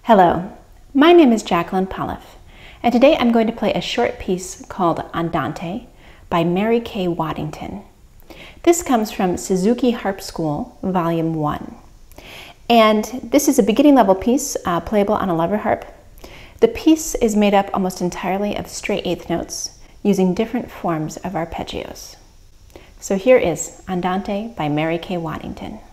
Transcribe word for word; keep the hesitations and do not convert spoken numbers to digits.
Hello, my name is Jacqueline Pollauf, and today I'm going to play a short piece called Andante by Mary Kay Waddington. This comes from Suzuki Harp School, Volume one. And this is a beginning level piece, uh, playable on a lever harp. The piece is made up almost entirely of straight eighth notes, using different forms of arpeggios. So here is Andante by Mary Kay Waddington.